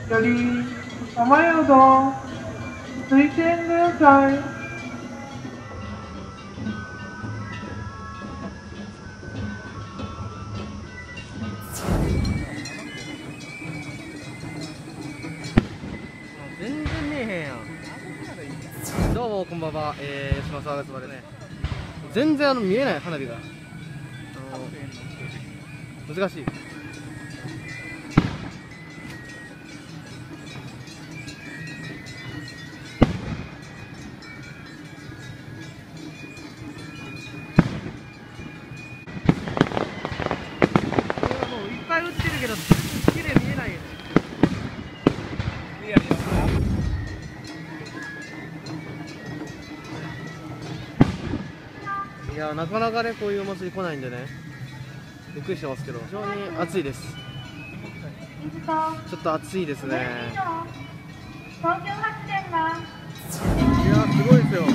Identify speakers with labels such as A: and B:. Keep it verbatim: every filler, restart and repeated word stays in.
A: より雨宿水天宮祭
B: 全然見えへんやん。どうもこんばんは、えー、島沢がつばでね、全然あの見えない花火が、あの難しい。もういっぱい打ってるけど綺麗見えないよ。いや、なかなかねこういうお祭り来ないんでね、びっくりしてますけど、非常に暑いです。ちょっと暑いですね。いや、すごいですよ。